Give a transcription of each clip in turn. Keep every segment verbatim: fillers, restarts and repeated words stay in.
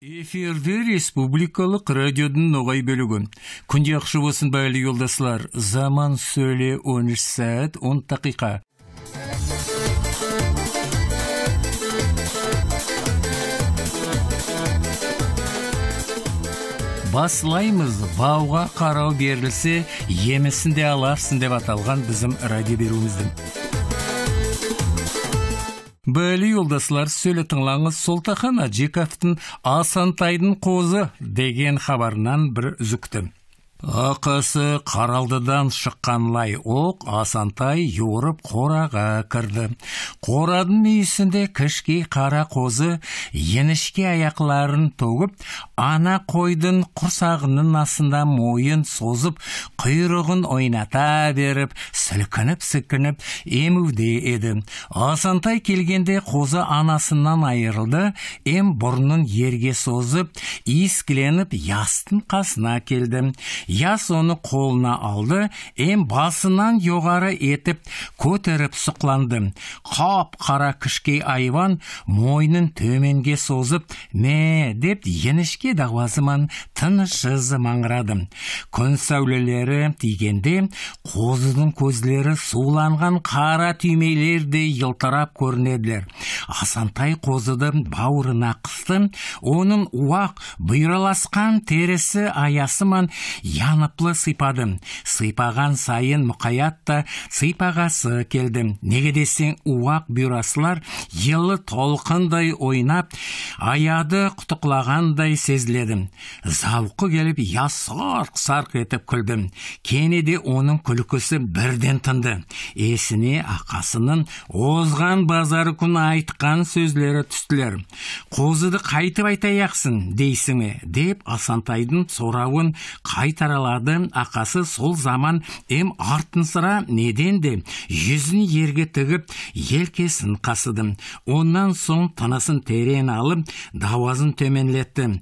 Эфирде республикалық радиодың ноғай бөлігі. Күнде ақшы болсын бәлі елдасылар. Zaman söyle on üç saat on dakika. Баслаймыз, бауға қарау берілсе, емесінде аларсын деп аталған bizim радио беруіміздің. Бәлі елдасылар сөйлі тыңлаңыз Солтахан Аджиковтың Асантайдың қозы деген хабарынан бір үзікті. Ақасы қаралдыдан шыққанлай оқ Асантай юрып қораға кірді. Қорадың мүйісінде кішкей қара қозы енішке аяқларын төгіп, ана қойдың құрсағының астында мойын созып, құйрығын ойната беріп, сілкініп-сілкініп емуде еді. Асантай келгенде қозы анасынан айырылды, ем бұрнын ерге созып, искіленіп ястың қасына келді. Яс оны қолына алды, ем басынан жоғары етіп, көтеріп сұқланды. Қап қара кішкей айван мойнын төменге созып, ме деп енішке дағуазыман тынышыз маңырады. Күн сәулелері тигенде, қозының көзлері суланған қара түймелерде елтарап көрінеділер. Асантай қозыды бауырына қысты, оның уақ бұйраласқан тересі аясыман яныплы сыйпады. Сыйпаған сайын мұқаятта сыйпағасы келді. Неге десең, уақ бюрасылар елі толқындай ойнап, аяды құтықлағандай сезіледі. Зауқы келіп, я сарқ-сарқ етіп күлді. Кенеде оның күлкісі бірден тынды. Есіне ақасының озған базары күн айтқан сөзлері түстілер. Қозыды қайтып айтаяқсың дейсің ме? Деп Асантайдың сорауын қайтаралады. Ақасы сол заман ем артын sıra неден де жүзін ерге тігіп елкесін қасыды. Онан соң тынысын терен алып дауазын төменлетті.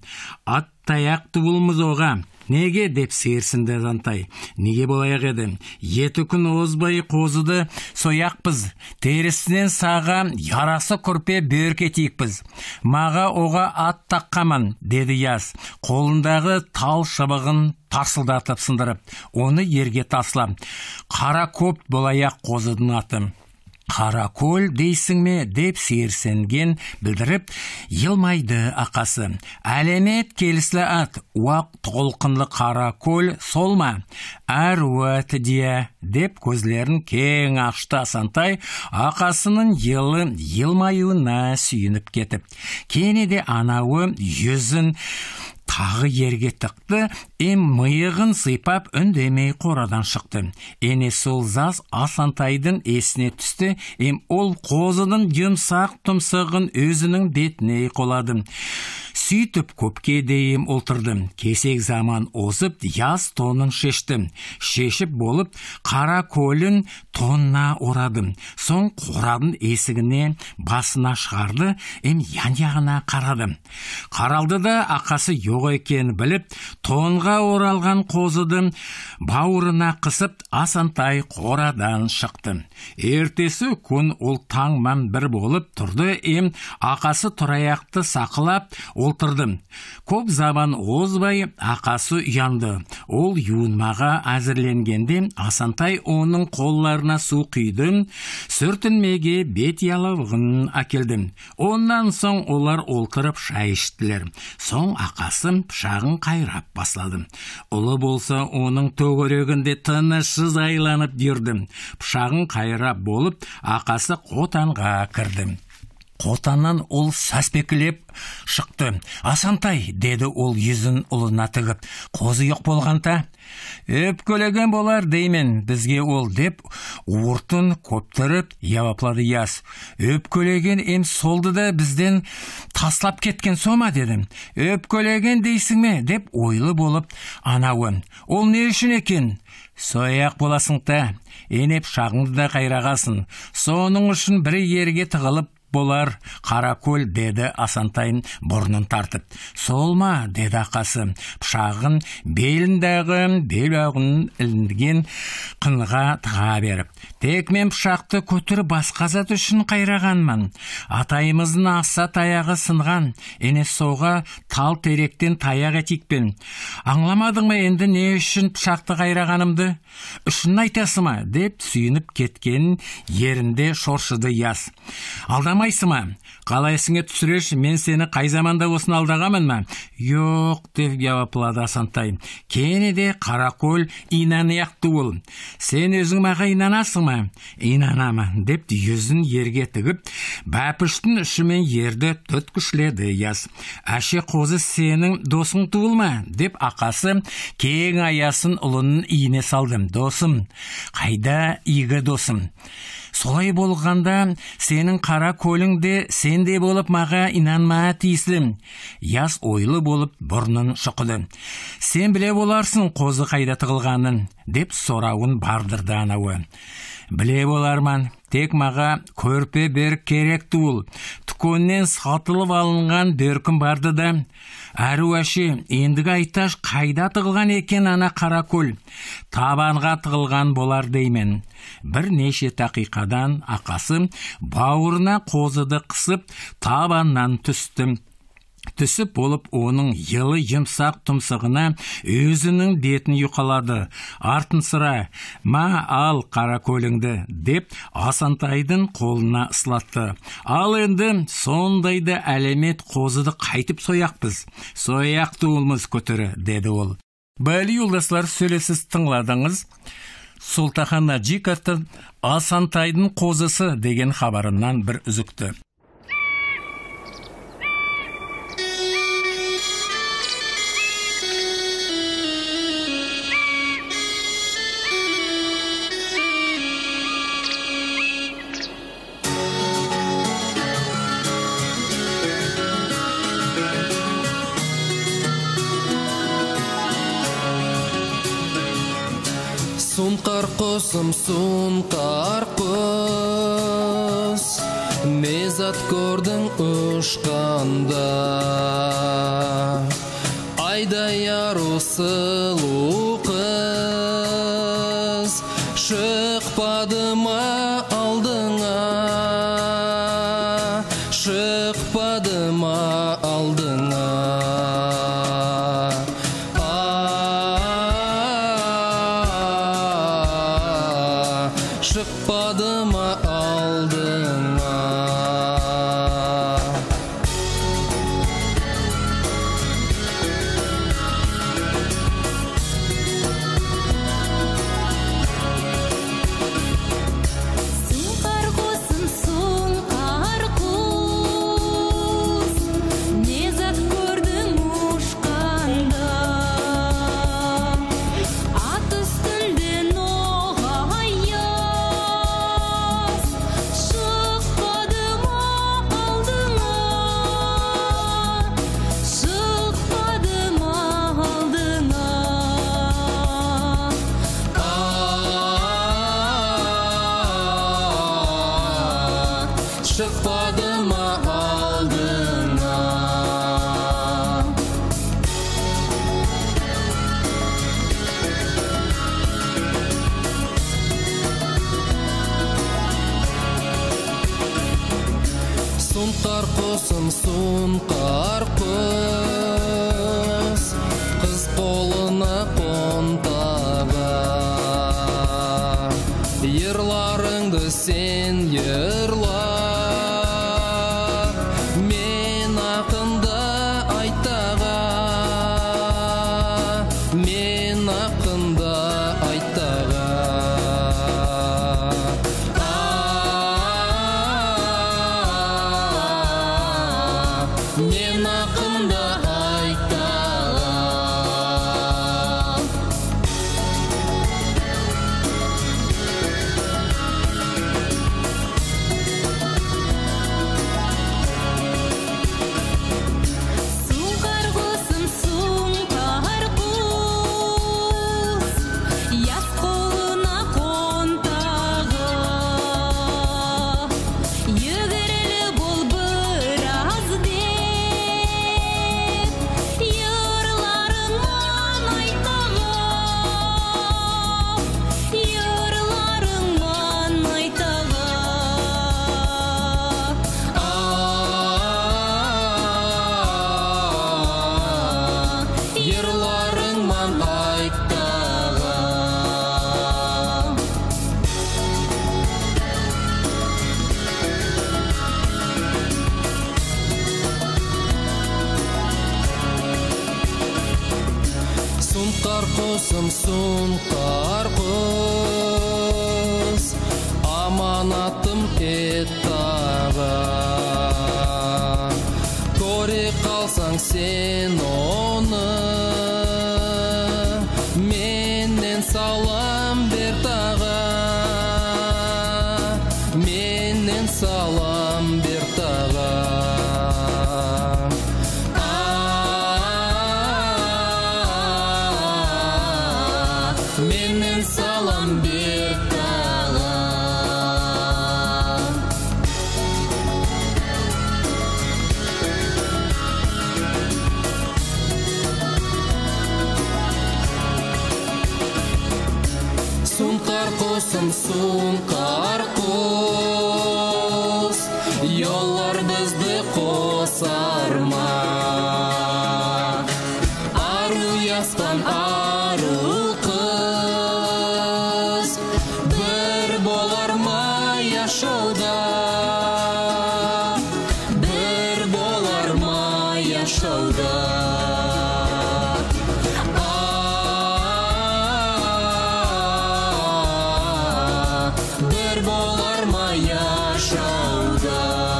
Аттаяқ туылмыз оға. Неге деп сиырсынды Асантай. Неге болаяқ еді? Еті күн озбай қозыды сояқпыз. Терісінен саға ярасы көрпе бөрке тиікпіз. Маға оға ат таққаман, деді яс. Қолындағы тал шыбығын тарсылдатып сындырып, оны ерге таслап. Қара көп болаяқ қозыдың аты. Қара көл дейсің ме деп сиырсенген білдіріп, елмайды ақасы. Әлемет келіслі ат, уақ толқынлы қара көл сол ма? Әр уәті де деп көзлерін кең ашты Асантай, ақасының елі елмайуына сүйініп кетіп. Кенеде анауы жүзін тағы ерге тықты, ем миығын сыйпап үндемей қорадан шықты. Ене сол заз Асантайдың есіне түсті, ем ол қозының жұмсақ тұмсығын өзінің бетіне қолады. Сөйтіп көпке дейім олтырды. Кесек заман озып, яз тонын шешті. Шешіп болып, қара көлін тонна орады. Соң қорадың есігіне басына шығарды, ем ян-яғына қарады. Қаралды да ақасы жоқ екен біліп, тонға оралған қозыды бауырына қысып, Асантай қорадан шықты. Ертесі күн ол таңман бір болып тұрды, ем ақасы тұраяқты сақылап олтырды. Көп заман озбай ақасы ұянды. Ол юынмаға әзірленгенде Асантай оның қолларына су құйды, сүртінмеге бет ялауығын әкелді. Онан соң олар олтырып шай іштілер. Соң ақасы пышағын қайрап баслады. Ұлы болса оның төгірегінде тынышсыз айланып жүрді. Пышағын қайрап болып, ақасы қотанға кірді. Қотаннан ол сәспекілеп шықты. Асантай, деді ол yüzін ұлына тігіп. Қозы жоқ болғанта? Өпкөлеген болар деймен бізге ол деп, ұртын көптіріп яваплады яс. Өпкөлеген ем солды да бізден таслап кеткен сома дедім. Өпкөлеген дейсің ме? Деп ойлы болып анауын. Ол не үшін екен? Сояқ боласың та, енеп шағыңды да қайрағасын. Соның үшін бір ерге тығылып болар, Қаракөл, деді Асантайын бұрнын тартып. Сол ма, деді ақасы, пышағын беліндегі белбеуін ілінген қынға тыға беріп. Тек мен пышақты көтіріп басқа зат үшін қайрағанмын. Атайымыздың аса таяғы сынған, енес соға тал теректен таяқ етикпен. Аңламадың ма енді не үшін пышақты қайрағанымды? Үшін айтасы ма? Деп сүйініп кеткен ерінде шоршыды Яс. Алдамайсы ма? Қалайсыңе түсіреш, мен сені қай заманда осын алдағамын ма? Йоқ, деп жауаплады Асантай. Кені де Қаракөл инанияқты ол. Сен өзің маға инанасың ма? Инанамын, деп yüzін ерге тігіп, бәпіштің үшімен ерді төткішледі Яс. Әше қозы сенің досың туыл ма? Деп ақасы кең аясын ұлының иіне салдым. Досым, қайда игі досым? Солай болғанда, сенің Қаракөліңде сенде болып маға инанма тиісім. Яс ойлы болып бұрнын шықыды. Сен біле боларсың қозы қайда тығылғанын, деп сорауын бардырды анауы. Біле боларман, тек маға көрпе бер керек туыл. Түкөннен сатылып алынған бөркім барды да. Әруәші, ендігі айташ қайда тығылған екен ана Қаракөл? Табанға тығылған болар деймен. Бір неше тақиқадан ақасы бауырына қозыды қысып, табаннан түстім. Түсіп болып, оның елі емсақ тұмсығына өзінің бетін юқалады. Артын sıra, ма ал Қаракөліңді, деп Асантайдың қолына ысылатты. Ал енді сондайды әлемет қозыды қайтып сояқпыз. Сояқ туылмыз көтірі, деді ол. Бәлі юлдаслар, сөйлесіз тыңладыңыз. Сұлтахан Аджиковтың Асантайдың қозысы деген хабарынан бір үзікті. Сұңқар құсым, сұңқар құс, не зат көрдің ұшқанда? Айдай ару сұлу қыз, шықпады ма алдыңа? Шықпады ма алдыңа? Шықпады ма алдыңа? Сұңқар құсым, сұңқар құс, не зат көрдің ұшқанда? Ат үстінде ноғая шықпады ма алдыңа? Шықпады ма алдыңа? Шықпады ма алдыңа? Сұңқар құсым, сұңқар құс, қыз қолына қонтаға. Ерларыңды сен ерла, мен ақында айтаға. Мен ақында айтаға. Мен ақында айтаға. Сұңқар құсым, сұңқар құс, яс қолына қонтаға. Югірілі Сұңқар қосым сұңқар қос, аманатым еттаға. Көре қалсаң сен оны, менен салам бер таға. Менен салам бер таға. Менен салам бер таға. Сұңқар қосым сұңқар қос, yollar бізді қосар ма? Ару яспан ару қыз, бір болар ма яшауда? Бір болар ма яшауда? Bir bolar ma yaşauda.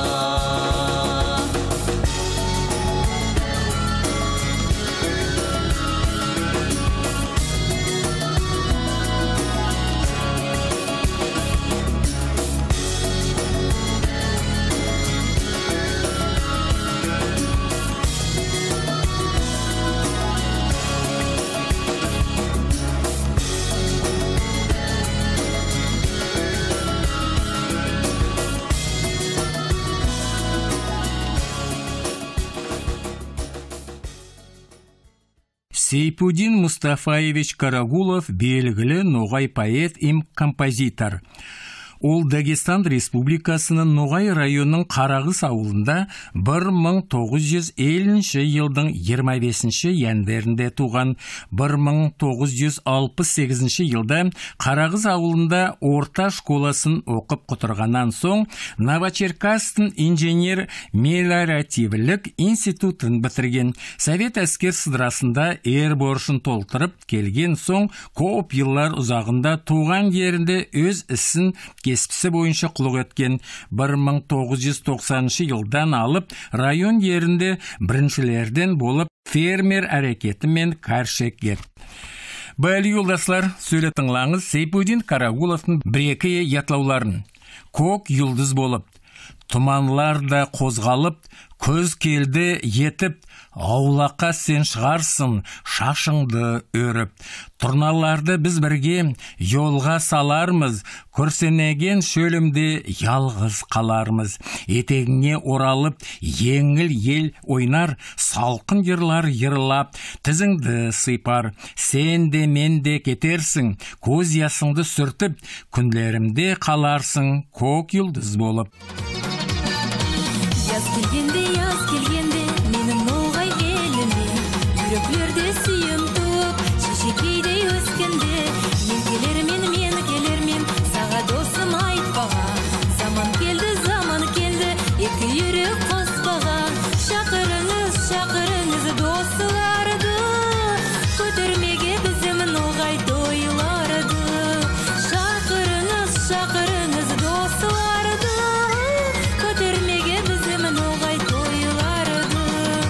Сейпудин Мустафаевич Карагулов белгілі ноғай поэт им композитор. Ол Дагестан Республикасының Ноғай районының Қарағыз ауылында бір мың тоғыз жүз елуінші жылдың жиырма бесінші январінде туған. бір мың тоғыз жүз алпыс сегізінші жылда Қарағыз ауылында орта школасын оқып құтырғаннан соң Новочеркасктың инженер мелиоративлік институтын бітірген. Совет әскер сыдрасында ер борышын толтырып келген соң көп жылдар ұзағында туған жерінде өз ісін кеспісі бойынша құлық еткен. бір мың тоғыз жүз тоқсаныншы жылдан алып район жерінде біріншілерден болып фермер әрекетімен каршекер. Бәлі юлдаслар, сөйле тыңлаңыз Сейпудин Карагуловтың бір-екі ятлауларын. Көк юлдыз болып, тұманлар да қозғалып, көз келді етіп, аулаққа сен шығарсың шашыңды өріп. Тұрналарды біз бірге жолға салармыз, көрсенеген шөлімде ялғыз қалармыз. Етегіне оралып, еңіл ел ойнар, салқын жырлар йырлап, тізіңді сыйпар. Сен де мен де кетерсің, көз ясыңды сүртіп, күндерімде қаларсың көк юлдыз болып. Яз келгенде, яз келгенде, менің ноғай еліме, жүректерде сүйім туып, шешекейдей өскенде, мен келермен, мен келермен, саға досым айтпаға. Заман келді, заман келді, екі үйрек қоспаға. Шақырыңыз, шақырыңыз достыларды, көтермеге бізім ноғай тойларды. Шақырыңыз, шақырыңыз достыларды, көтермеге бізім ноғай тойларды.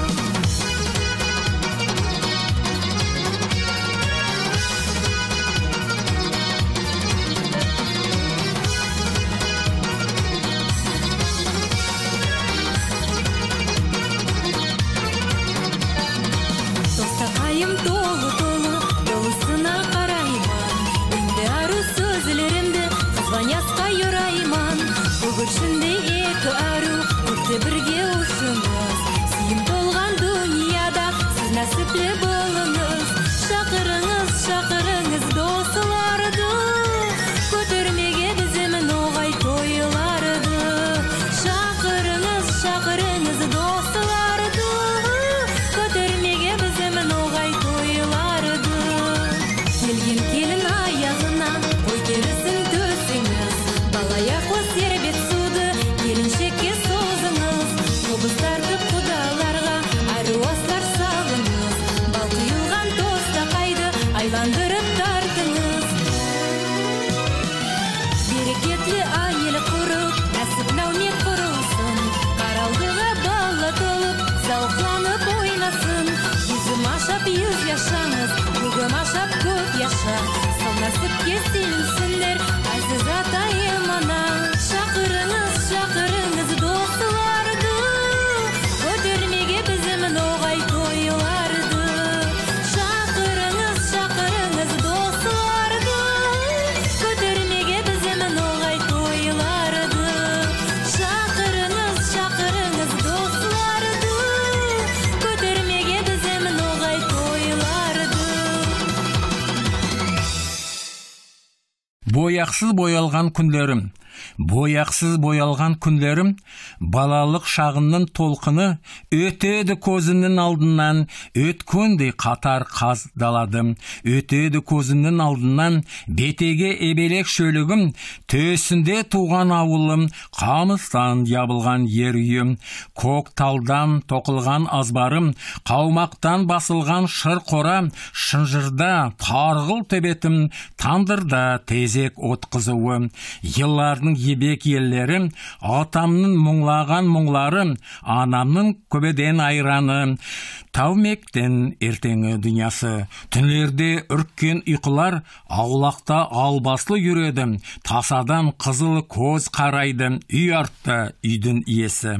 Тостақайым толы-толы, толысына қарайман. Үнді ару сөзлерімді қызбанясқа юрайман. Бүгіршінде екі ару, көпті бірге ұшыңыз. Сүйім толған дүнияда сіз нәсіплі болыңыз. Шақырыңыз, шақырыңыз достыларды, көтермеге бізім ноғай тойларды. Шақырыңыз, шақырыңыз достыларды, көтермеге бізім ноғай тойларды. Келген келін аяғына, ой терісін төсеңіз, балаяқлы сербет суды ашап yüz yaşаңыз, бүгін ашап көп яша. Сол нәсіпке сенсіңдер, әлсіз атайым ана. Шақырыңыз, шақырыңыз достыларды, көтермеге bizim ноғай тойларды. Шақырыңыз, шақырыңыз достыларды, көтермеге bizim ноғай тойларды. Шақырыңыз, шақырыңыз достыларды, көтермеге bizim ноғай тойларды. Бояқсыз боялған күндерім. Бояқсыз боялған күндерім, балалық шағымның толқыны өтеді көзімнің алдынан, өткендей қатар қаздаладым. Өтеді көзімнің алдынан, бетеге ebelek шөлігім, төсінде туған ауылым, қамыстан ябылған ер үйім, көк талдан тоқылған азбарым, қаумақтан басылған шыр қора, шынжырда тарғыл төбетім, тандырда тезек от қызуы, yıllarның ебек еллерім, атамның мұңлаған мұңларым, анамның көбеден айраны, тәумектен ертеңі дүниясы, түнлерде үрккен ұйқылар, аулақта албаслы юредім, тасадан қызыл көз қарайдым, үй артта үйдің иесі.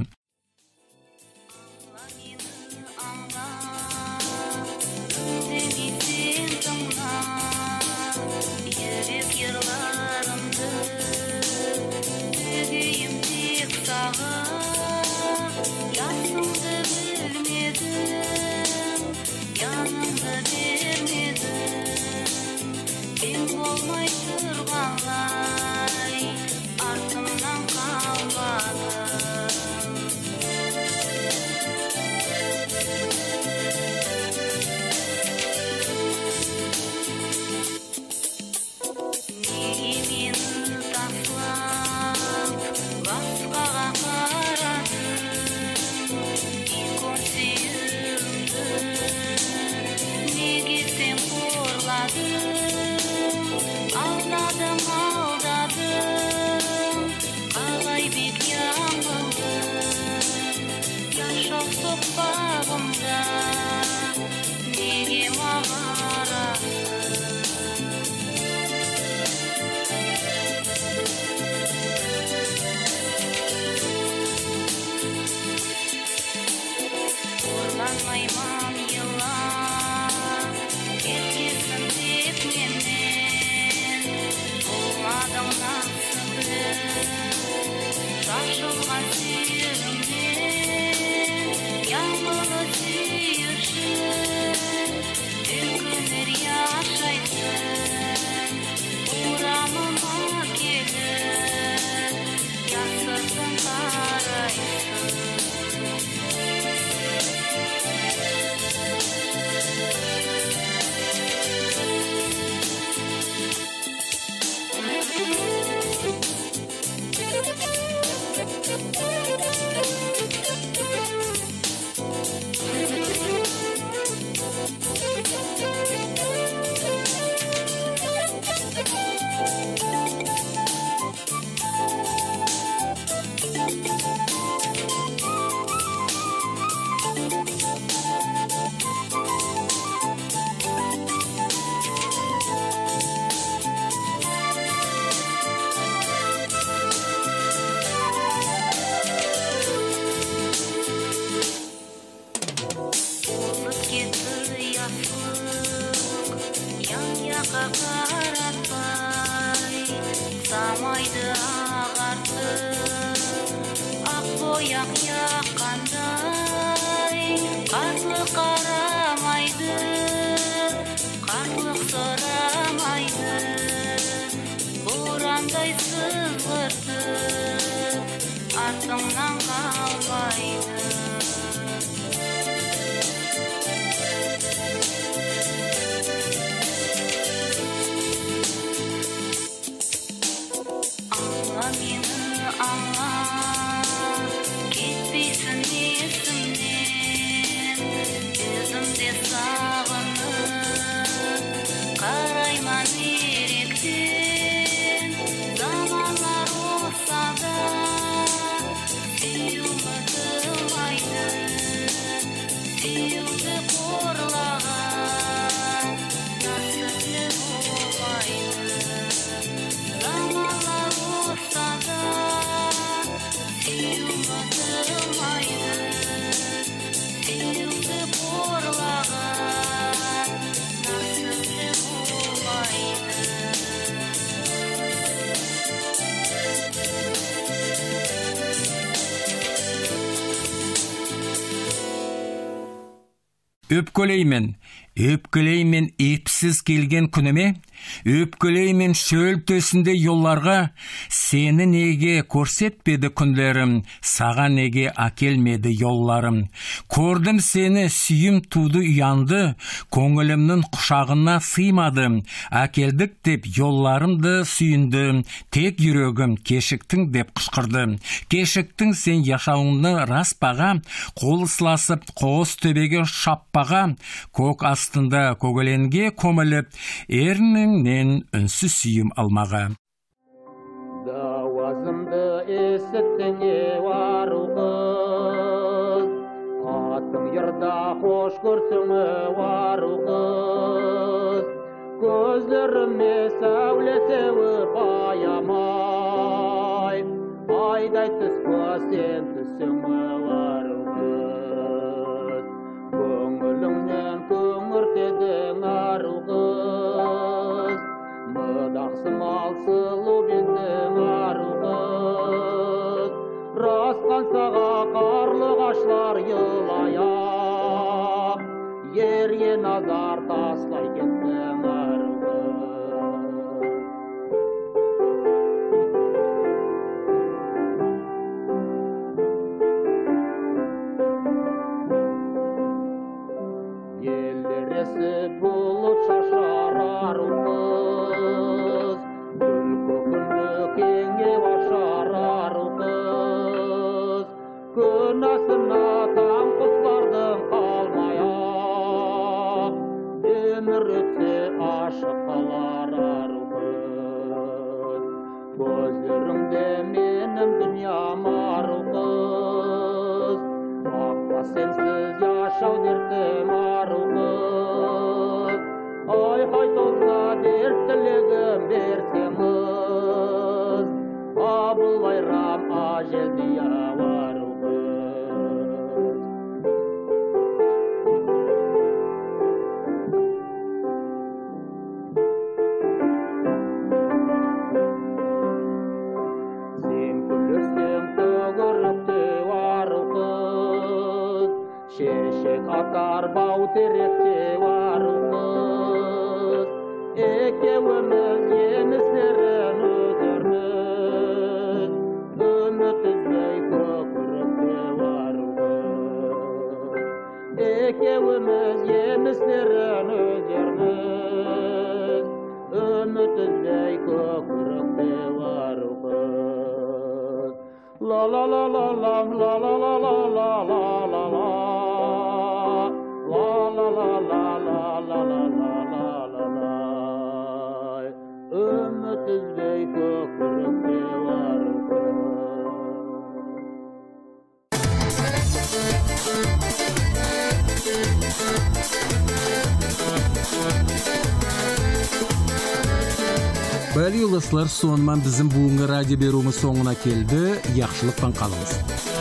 Öpköleymen, öpköleymen epsiz kelgen күнеме, öpköleymen şöl төсінде yollarga, seni nege көрсетпеді күнлерім, sağa nege akelmedi yollarım. Көrdім seni, süyüm tuğdu uyandı, көңілімнің құшағына sıymadım, akeldik деп yollarımdı süyündüm, tek yüreğim кешіктің деп қышқырды. Кешіктің sen yaşауыңны распаға, қол сыласып қоғыз төбеге шаппаға, көк астында көгеленге көміліп, ерніңнен үнсіз сүйім алмаға. Davazımdı esittin evaru kız, atın yırda hoş görsümü varu kız, gözlerime savle sevip ayamay, ayday tüskü sen tüsümü varu kız, köngülümden köngürtedin aru kız, mıdaksım alsılı bizden aru kız, raskan sağa karlı kaşlar yılayak, yerye nazar taslay kettin aru kız. Elleresi bulut şaşar aru kız, Gülkü gündü kenge başar aru kız, Kınasına tam kızlardan kalmaya, ömür ötse aşık kalar aru kız. Gözlerimde benim dünyam aru kız, Akla sensiz yaşav derdim aru kız, Ay hay tozla dert dilegim berseniz, Abul bayram ajel diya aru kız. Sen gülürsün tөгürükte aru kız, Şeşek atar bau terekte aru kız, Ekevimiz yemislerin ödürmüz, Ümit üzmey kökürükte aru kız, Ekevimiz yemislerin ödürmüz, Ümit üzmey kökürükte aru kız. La la la la la la la la la la la la la La la la la la la la la la la la Ümit üzbey kökürükte aru kız. Bəli yoldaşlar, sonman bizim buğunga radyo beruğumuz sonuna keldi. Yaxşılıktan qalınız.